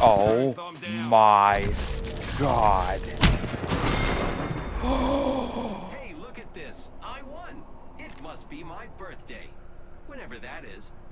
Oh my god. Hey, look at this. I won. It must be my birthday. Whenever that is.